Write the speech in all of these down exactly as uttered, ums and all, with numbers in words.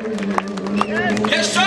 Jeszcze!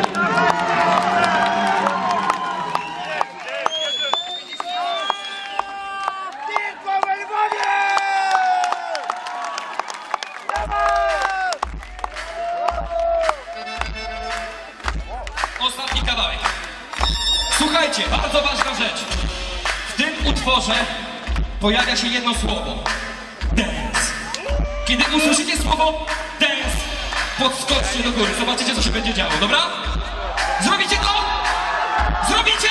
Ostatni kawałek. Słuchajcie, bardzo ważna rzecz. W tym utworze pojawia się jedno słowo. Dance. Kiedy usłyszycie słowo dance, podskoczcie do góry. Zobaczycie, co się będzie działo, dobra? Zrobicie to? Zrobicie?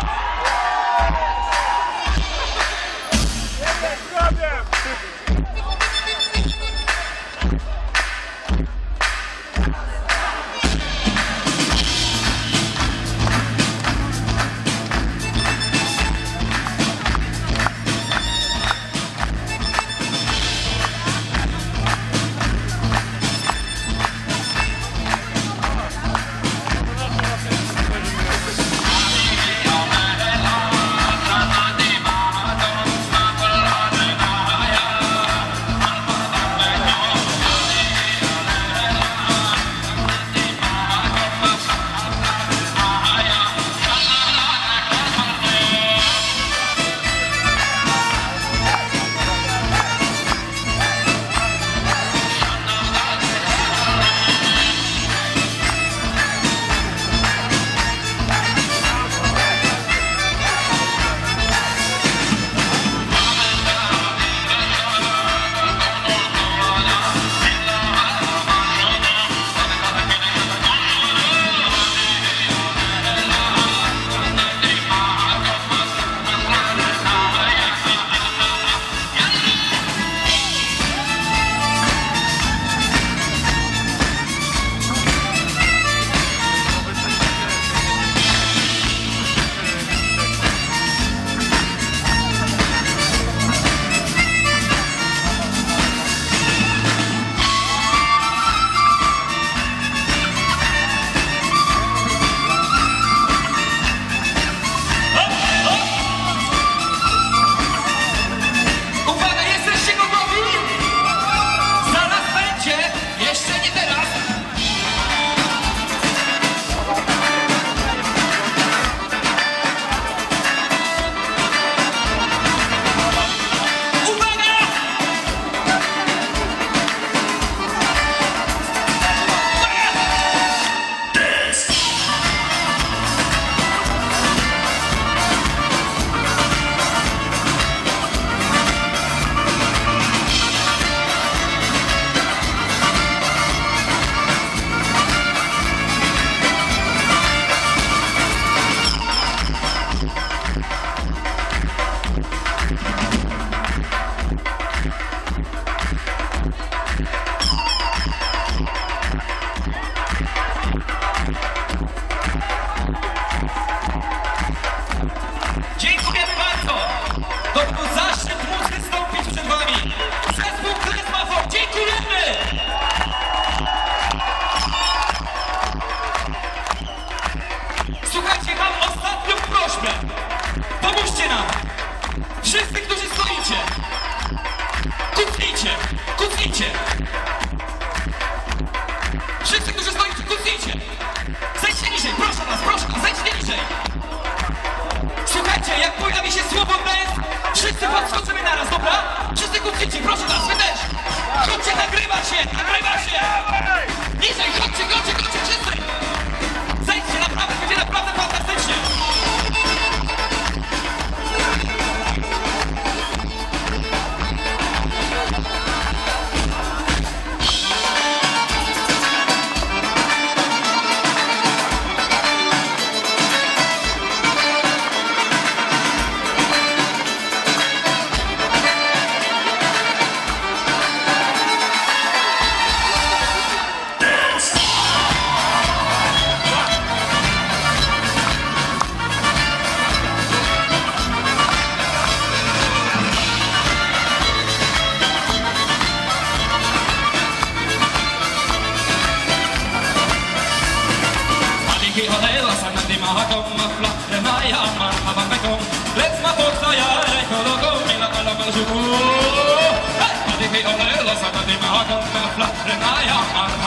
Wszyscy, którzy stoicie, kucnijcie, kucnijcie. Wszyscy, którzy stoicie, kucnijcie. Zejdźcie niżej, proszę was, proszę was, zejdźcie niżej. Słuchajcie, jak pojawi się słowo dance, wszyscy podskoczymy naraz, dobra? Wszyscy kucnijcie, proszę was, wy też. Chodźcie, nagrywa się, nagrywa się. Niżej, chodźcie, chodźcie, chodźcie, wszyscy. Zejdźcie, naprawdę, będzie naprawdę fantastycznie. Let's my folks are here, Kologo, Mila Kalamazu. Hey, I think we all know, let's have a day, my heart on my flat, and I am.